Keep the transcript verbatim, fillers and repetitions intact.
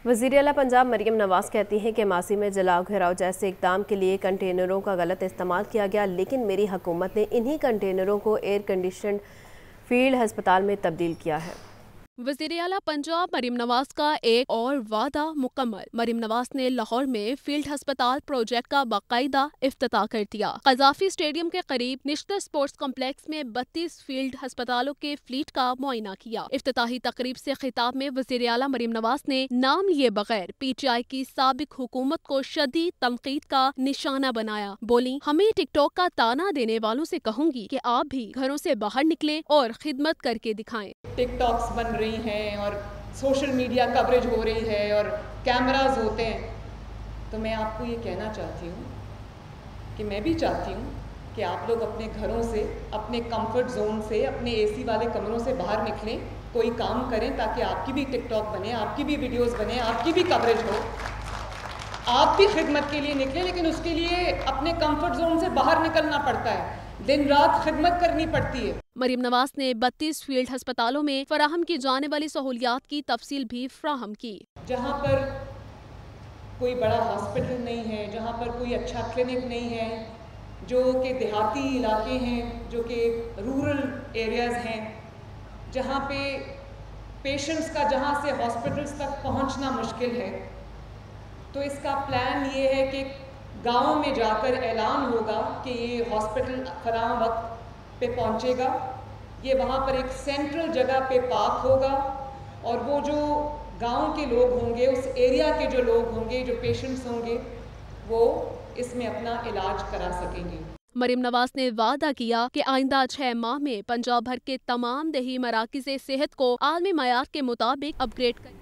वज़ीर आला पंजाब मरियम नवाज कहती हैं कि मासी में जलाओ घेराव जैसे इक़दाम के लिए कंटेनरों का गलत इस्तेमाल किया गया, लेकिन मेरी हुकूमत ने इन्हीं कंटेनरों को एयर कंडीशनड फील्ड हस्पताल में तब्दील किया है। वज़ीर आला पंजाब मरियम नवाज का एक और वादा मुकम्मल। मरियम नवाज ने लाहौर में फील्ड हस्पताल प्रोजेक्ट का बाकायदा इफ्तिताह कर दिया। कज़ाफी स्टेडियम के करीब निश्तर स्पोर्ट्स कॉम्प्लेक्स में बत्तीस फील्ड हस्पतालों के फ्लीट का मुआयना किया। इफ्तिताही तकरीब से खिताब में वज़ीर आला मरियम नवाज ने नाम लिए बगैर पी टी आई की साबिक हुकूमत को शदीद तनकीद का निशाना बनाया। बोली, हमें टिकटॉक का ताना देने वालों से कहूंगी कि आप भी घरों से बाहर निकलें और खिदमत करके दिखाएं। टिकटॉक्स बन रही हैं और सोशल मीडिया कवरेज हो रही है और कैमरास होते हैं, तो मैं आपको ये कहना चाहती हूँ कि मैं भी चाहती हूँ कि आप लोग अपने घरों से, अपने कंफर्ट जोन से, अपने एसी वाले कमरों से बाहर निकलें, कोई काम करें ताकि आपकी भी टिकटॉक बने, आपकी भी वीडियोस बने, आपकी भी कवरेज हो, आप भी खिदमत के लिए निकलें। लेकिन उसके लिए अपने कंफर्ट जोन से बाहर निकलना पड़ता है, दिन रात खिदमत करनी पड़ती है। मरियम नवाज ने बत्तीस फील्ड अस्पतालों में फराहम की जाने वाली सहूलियात की तफसील भी फ्राहम की। जहाँ पर कोई बड़ा हॉस्पिटल नहीं है, जहाँ पर कोई अच्छा क्लिनिक नहीं है, जो कि देहाती इलाके हैं, जो कि रूरल एरियाज़ हैं, जहाँ पे पेशेंट्स का जहाँ से हॉस्पिटल्स तक पहुँचना मुश्किल है, तो इसका प्लान ये है कि गाँव में जाकर ऐलान होगा कि ये हॉस्पिटल फलां वक्त पे पहुँचेगा, ये वहाँ पर एक सेंट्रल जगह पे पार्क होगा और वो जो गांव के लोग होंगे, उस एरिया के जो लोग होंगे, जो पेशेंट्स होंगे, वो इसमें अपना इलाज करा सकेंगे। मरियम नवाज ने वादा किया कि आइंदा छह माह में पंजाब भर के तमाम देही मराकिज़े सेहत को आलमी मयार के मुताबिक अपग्रेड कर